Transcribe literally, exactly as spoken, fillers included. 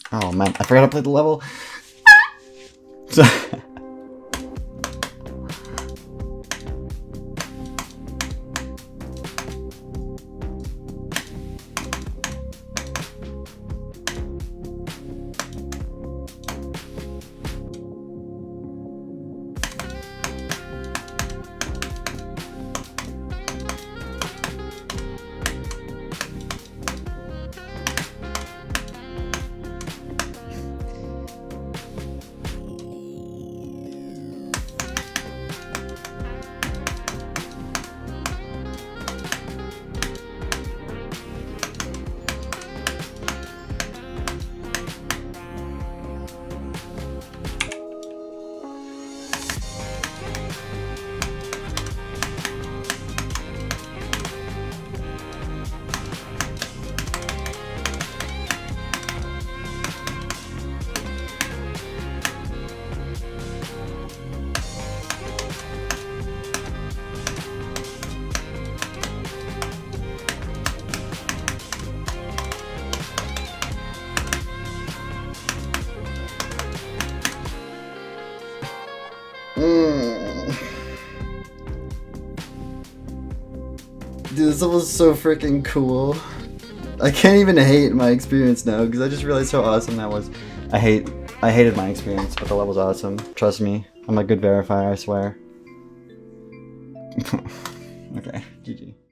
Oh man, I forgot to play the level. So Mm. Dude, this level's so freaking cool. I can't even hate my experience now because I just realized how awesome that was. I hate, I hated my experience, but the level's awesome. Trust me, I'm a good verifier, I swear. Okay, G G.